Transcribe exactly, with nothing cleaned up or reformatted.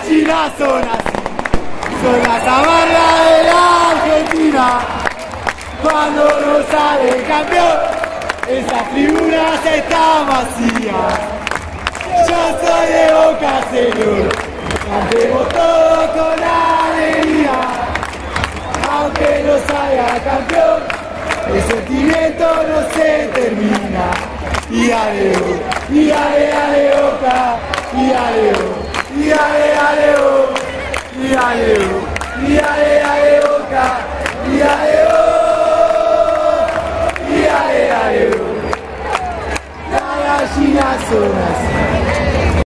gallinas son así, son las amargas de la Argentina. Cuando no sale campeón, esa tribuna está vacía. Yo soy de Boca, señor, cantemos todos con alegría. Aunque no salga campeón, el sentimiento no se termina. Y ale, y ale, ale, Boca, y ale, y ale, ale, Boca.